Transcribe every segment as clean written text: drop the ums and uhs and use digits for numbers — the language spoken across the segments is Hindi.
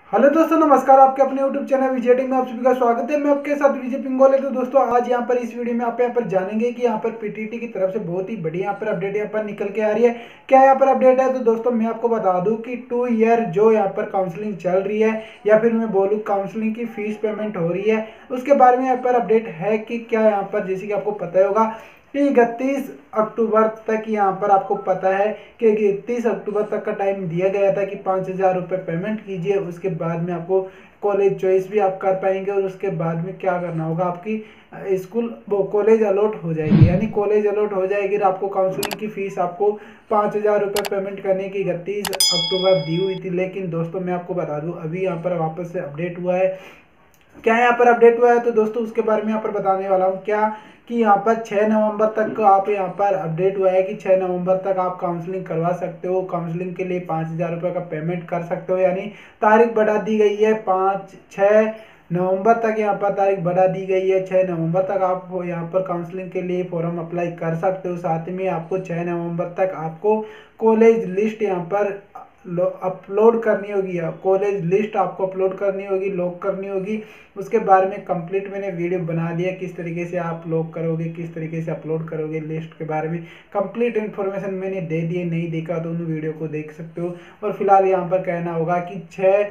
हेलो दोस्तों, नमस्कार। आपके अपने YouTube चैनल विजय टेक में आप सभी का स्वागत है। मैं आपके साथ विजय पिंगोले। तो दोस्तों, आज यहाँ पर इस वीडियो में आप यहाँ पर जानेंगे कि यहाँ पर पीटीटी की तरफ से बहुत ही बड़ी यहाँ पर अपडेट यहाँ पर निकल के आ रही है। क्या यहाँ पर अपडेट है? तो दोस्तों, मैं आपको बता दूं कि 2 ईयर जो यहाँ पर काउंसलिंग चल रही है, या फिर मैं बोलूँ काउंसलिंग की फीस पेमेंट हो रही है, उसके बारे में यहाँ पर अपडेट है कि क्या यहाँ पर, जैसे कि आपको पता होगा कि 31 अक्टूबर तक यहाँ पर आपको पता है कि 31 अक्टूबर तक का टाइम दिया गया था कि 5,000 रुपये पेमेंट कीजिए। उसके बाद में आपको कॉलेज चॉइस भी आप कर पाएंगे, और उसके बाद में क्या करना होगा, आपकी स्कूल वो कॉलेज अलॉट हो जाएगी, यानी कॉलेज अलॉट हो जाएगी। और आपको काउंसलिंग की फीस आपको 5,000 रुपये पेमेंट करने की 31 अक्टूबर दी हुई थी। लेकिन दोस्तों, मैं आपको बता दूं, अभी यहाँ पर वापस से अपडेट हुआ है। क्या यहाँ पर अपडेट हुआ है? तो दोस्तों, उसके बारे में यहाँ पर बताने वाला हूँ। क्या कि यहाँ पर 6 नवंबर तक को आप यहाँ पर अपडेट हुआ है कि 6 नवंबर तक आप काउंसलिंग करवा सकते हो। काउंसलिंग के लिए 5,000 रुपये का पेमेंट कर सकते हो, यानी तारीख बढ़ा दी गई है। 6 नवंबर तक यहाँ पर तारीख बढ़ा दी गई है। 6 नवंबर तक आप यहाँ पर काउंसलिंग के लिए फॉर्म अप्लाई कर सकते हो। साथ में आपको 6 नवंबर तक आपको कॉलेज लिस्ट यहाँ पर अपलोड करनी होगी। कॉलेज लिस्ट आपको अपलोड करनी होगी, लॉक करनी होगी। उसके बारे में कंप्लीट मैंने वीडियो बना दिया, किस तरीके से आप लॉक करोगे, किस तरीके से अपलोड करोगे लिस्ट के बारे में कंप्लीट इन्फॉर्मेशन मैंने दे दी है। नहीं देखा तो उन वीडियो को देख सकते हो। और फिलहाल यहाँ पर कहना होगा कि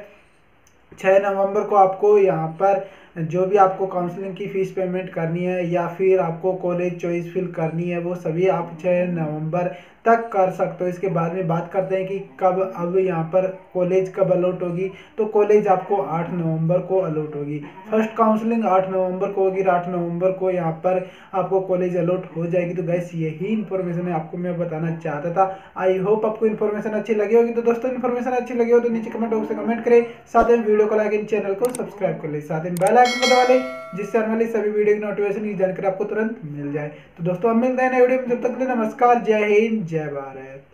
6 नवंबर को आपको यहाँ पर जो भी आपको काउंसलिंग की फ़ीस पेमेंट करनी है, या फिर आपको कॉलेज चॉइस फिल करनी है, वो सभी आप 6 नवंबर तक कर सकते हो। इसके बाद में बात करते हैं कि कब अब यहाँ पर कॉलेज कब अलॉट होगी। तो कॉलेज आपको 8 नवंबर को अलॉट होगी। फर्स्ट काउंसलिंग 8 नवंबर को होगी, 8 नवंबर को यहाँ पर आपको कॉलेज अलॉट हो जाएगी। तो गैस, यही इन्फॉर्मेशन है आपको मैं बताना चाहता था। आई होप आपको इन्फॉर्मेशन अच्छी लगी होगी। तो दोस्तों, इन्फॉर्मेशन अच्छी लगी हो तो नीचे कमेंट बॉक्स में कमेंट करें, साथ में वीडियो को लाइक, चैनल को सब्सक्राइब कर ले, साथ में बेल आइकन को दबा ले, जिससे आने वाली सभी वीडियो की नोटिफिकेशन की जानकारी आपको तुरंत मिल जाए। तो दोस्तों, हम मिलते हैं नए वीडियो में। जब तक के लिए नमस्कार, जय हिंद, जय भारत।